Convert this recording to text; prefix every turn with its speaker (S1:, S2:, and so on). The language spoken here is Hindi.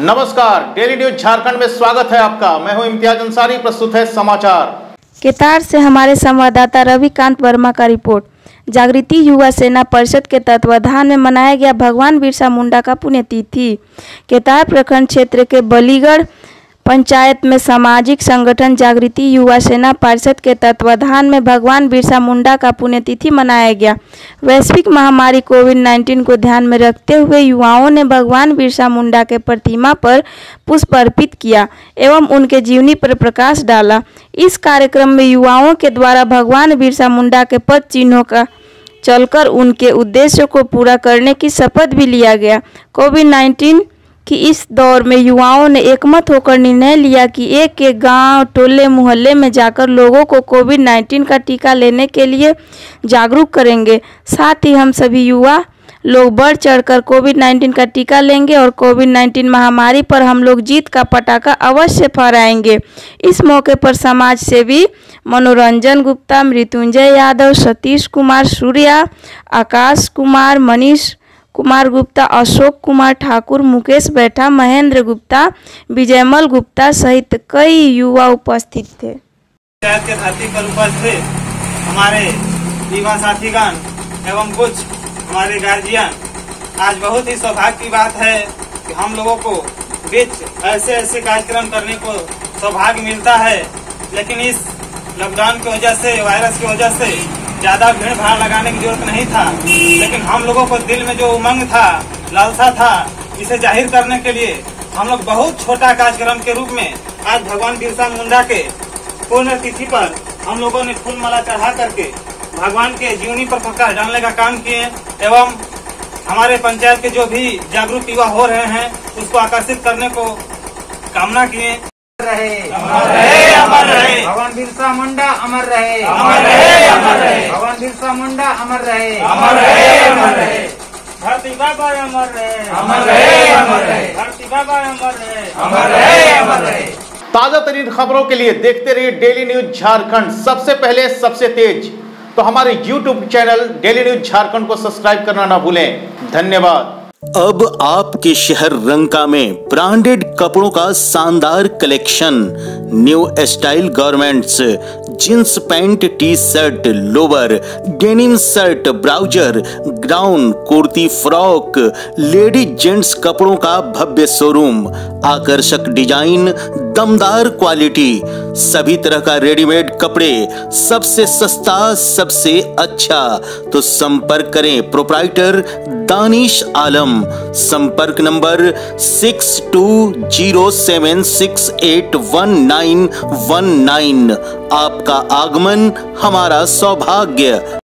S1: नमस्कार, डेली न्यूज झारखंड में स्वागत है आपका। मैं हूं इम्तियाज अंसारी। प्रस्तुत है समाचार।
S2: केतार से हमारे संवाददाता रविकांत वर्मा का रिपोर्ट। जागृति युवा सेना परिषद के तत्वाधान में मनाया गया भगवान बिरसा मुंडा का पुण्यतिथि। केतार प्रखंड क्षेत्र के बलीगढ़ पंचायत में सामाजिक संगठन जागृति युवा सेना परिषद के तत्वाधान में भगवान बिरसा मुंडा का पुण्यतिथि मनाया गया। वैश्विक महामारी कोविड-19 को ध्यान में रखते हुए युवाओं ने भगवान बिरसा मुंडा के प्रतिमा पर पुष्प अर्पित किया एवं उनके जीवनी पर प्रकाश डाला। इस कार्यक्रम में युवाओं के द्वारा भगवान बिरसा मुंडा के पद चिन्हों का चलकर उनके उद्देश्यों को पूरा करने की शपथ भी लिया गया। कोविड-19 कि इस दौर में युवाओं ने एकमत होकर निर्णय लिया कि एक एक गांव, टोले, मोहल्ले में जाकर लोगों को कोविड-19 का टीका लेने के लिए जागरूक करेंगे। साथ ही हम सभी युवा लोग बढ़ चढ़कर कोविड-19 का टीका लेंगे और कोविड-19 महामारी पर हम लोग जीत का पटाखा अवश्य फहराएंगे। इस मौके पर समाज सेवी मनोरंजन गुप्ता, मृत्युंजय यादव, सतीश कुमार सूर्या, आकाश कुमार, मनीष कुमार गुप्ता, अशोक कुमार ठाकुर, मुकेश बैठा, महेंद्र गुप्ता, विजयमल गुप्ता सहित कई युवा उपस्थित थे।
S3: पंचायत के धरती पर उपस्थित हमारे युवा साथीगण एवं कुछ हमारे गार्जियन, आज बहुत ही सौभाग्य की बात है कि हम लोगों को बीच ऐसे कार्यक्रम करने को सौभाग्य मिलता है। लेकिन इस लॉकडाउन की वजह से, वायरस की वजह से ज्यादा भीड़ भाड़ लगाने की जरूरत नहीं था। लेकिन हम लोगों को दिल में जो उमंग था, लालसा था, इसे जाहिर करने के लिए हम लोग बहुत छोटा कार्यक्रम के रूप में आज भगवान बिरसा मुंडा के पुण्यतिथि पर हम लोगों ने फूल माला चढ़ा करके भगवान के जीवनी पर प्रकाश डालने का काम किए एवं हमारे पंचायत के जो भी जागरूक युवा हो रहे हैं उसको आकर्षित करने को कामना किए।
S4: अमर रहे भगवान बिरसा मुंडा, अमर रहे, अमर रहे, अमर रहे भगवान बिरसा मुंडा, अमर रहे, अमर रहे, अमर रहे
S3: धरती बाबा अमर रहे,
S4: अमर रहे, अमर रहे
S3: धरती बाबा अमर रहे,
S4: अमर रहे, अमर रहे।
S1: ताजा तरीन खबरों के लिए देखते रहिए डेली न्यूज झारखंड, सबसे पहले सबसे तेज। तो हमारे YouTube channel daily news Jharkhand को सब्सक्राइब करना ना भूलें। धन्यवाद।
S5: अब आपके शहर रंका में ब्रांडेड कपड़ों का शानदार collection, new style garments, jeans pant, T shirt, lower, denim shirt, ब्राउजर, ग्राउन, कुर्ती, फ्रॉक, लेडीज जेंट्स कपड़ों का भव्य शोरूम, आकर्षक डिजाइन, दमदार क्वालिटी, सभी तरह का रेडीमेड कपड़े, सबसे सस्ता, सबसे अच्छा। तो संपर्क करें प्रोप्राइटर दानिश आलम। संपर्क नंबर 6207681919। आपका आगमन हमारा सौभाग्य।